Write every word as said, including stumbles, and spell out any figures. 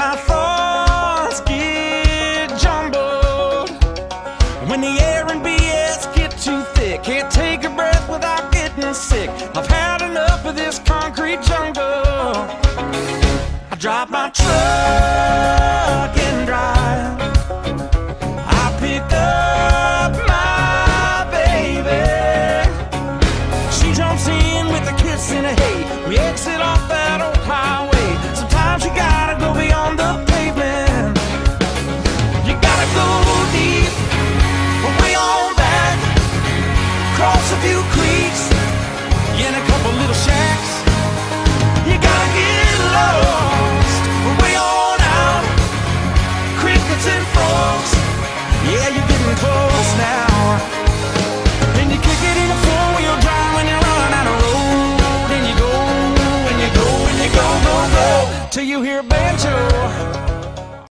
my thoughts get jumbled. When the air and B S get too thick, can't take a breath without getting sick. I've had enough of this concrete jungle. I drop my truck and drive. I pick up my baby. She jumps in with a kiss and a hey. We exit off that old highway. Sometimes you gotta go beyond the pavement. You gotta go deep, way on back, cross a few creeks, in a couple little shacks. You gotta get lost, way on out, crickets and frogs. Yeah, you're getting close now. And you kick it in a four-wheel drive when you run out of road. And you go, and you go, and you go, go, go, till you hear banjo.